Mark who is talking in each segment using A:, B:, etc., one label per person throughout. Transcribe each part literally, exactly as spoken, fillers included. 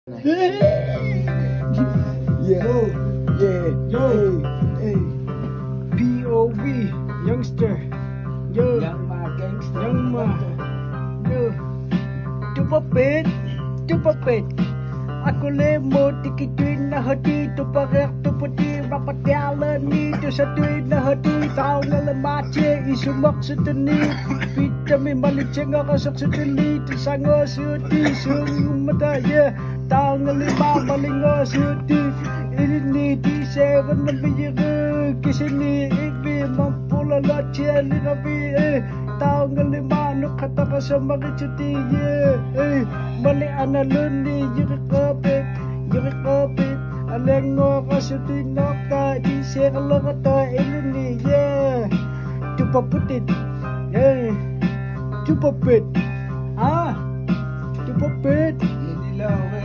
A: Yeah, yeah, yo, hey, P O V, youngster, yo,
B: Young ma gangster,
A: young ma, yo, tu papit, tu papit. Aku lemo tikituin na hati, tu parer tu putih, rapat jalan ni, tu satuin na hati, tahu ngelemace, isu maksud ni, vitamin balik cengak rosak seteli, tu sangat suti, sung mata ya. Tahu ngelima malingo suti ini ni di seven lebih je kesini ibi mampu lalat celi rabi eh tahu ngelima nuk kata pasal mari cuti ye eh balik analun ni jadi kopet jadi kopet alengo kasuti noka di seven kata ini ni ye cuba putit eh cuba pet ah cuba pet
B: ini lah weh.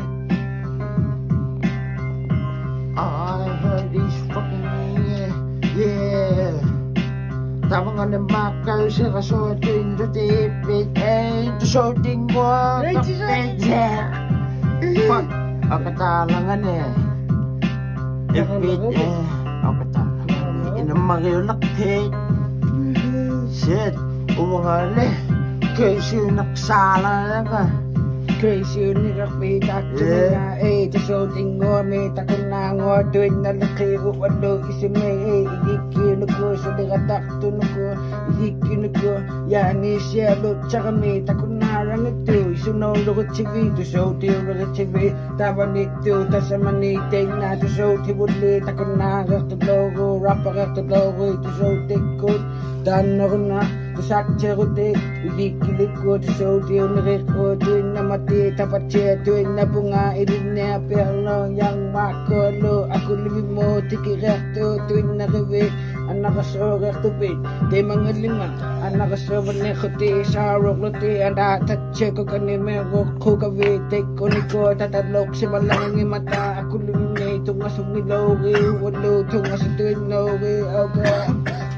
C: I heard this fucking yeah, yeah. Tawang on the marker, sila sorting the deep it and the sorting walk up it, yeah. Fuck, ang katalangan eh. If it eh, ang katalangan. In a magulakit. Shit, umangali. Kasi naksala na ka.
B: Crazy ni rakpi tak cuma eh tersoting ngome tak kena ngodoin nalaki wado isme eh iki nuko sedera tak tu nuko iki nuko ya ni sia lo chakame tak kena rang itu suno lo chivi tu so ti lo chivi tabani tu tasamani tena tu so ti budle tak kena rak tu logo rapa rak tu logo tu so tikut dan na Tusak cerutik, iki ko tu so ti nreko tu na mati tapat che tu na bunga ilinnya perlo yang makolo aku lebih mo tikirak tu tu na rewe anak asorek tu bit de mangalima anak asorek ne khoti sarok lote anda tache ko kani mero ko kawe te ko ni ko tatalok si malang mata aku lebih ne tu ngasung loge walo tu ngasung tu loge okay.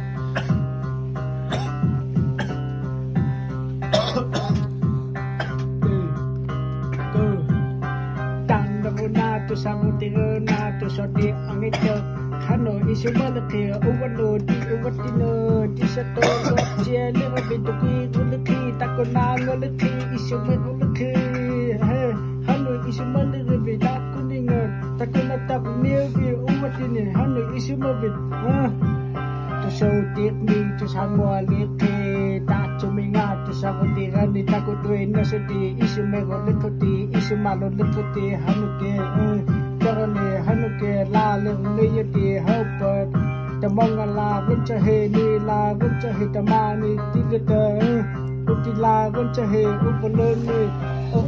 A: Tu samutiro na tu sodi ang ito Hano isi malaki uwano di uwatino di sa tolo Siya lima bito kui ulaki tako na ngalaki isi malaki Hano isi malaki tako ningon tako na tako niyabi uwatini Hano isi mabit Tu sotik ni tu samwaliki Tak cuminga tu samutiran ni tako tuin na sodi isi mego likoti isi malo likoti hano ke Karane hanu ke la leng ni ti hopat tamang la gun chahe ni la gun chahe tamani tigata uti la gun chahe upalon ni